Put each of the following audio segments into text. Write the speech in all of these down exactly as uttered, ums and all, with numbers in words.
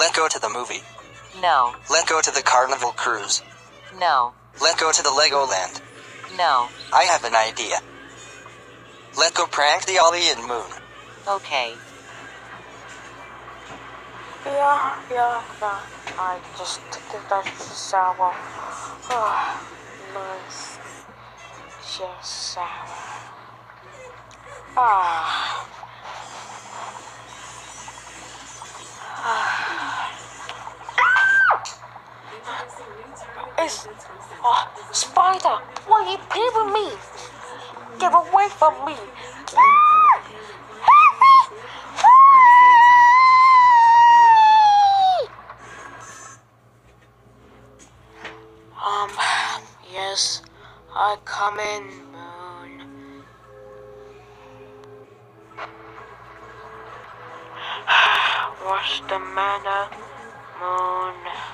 Let's go to the movie. No. Let's go to the Carnival Cruise. No. Let's go to the Legoland. No. I have an idea. Let's go prank the Ollie and Moon. Okay. Yeah, yeah, yeah. I just did that shower. Oh, nice. Just shower. Ah. It's oh, spider. Why are you peeping me? Get away from me. Ah! Help me! Um, yes, I come in, Moon. What's the matter, Moon?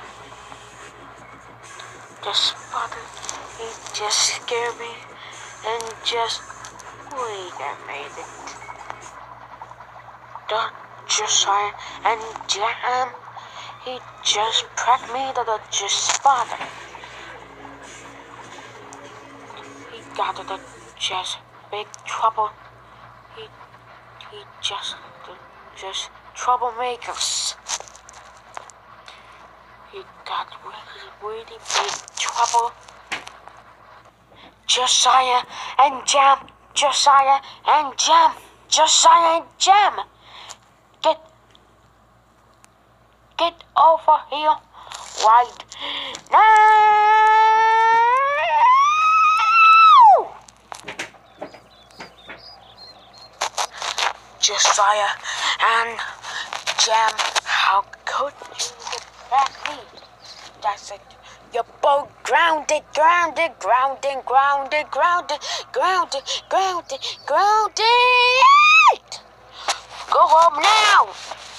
The spider, he just scared me, and just, wait a minute. The Josiah and Jay, he just pranked me to the just spider. He got the just big trouble. He he just the just troublemakers. He got really really big trouble. Josiah and Jam, Josiah and Jam, Josiah and Jam. Get get over here right now. Josiah and Jam, how could you attack me? That's it. You're both grounded, grounded, grounded, grounded, grounded, grounded, grounded, grounded. Go home now.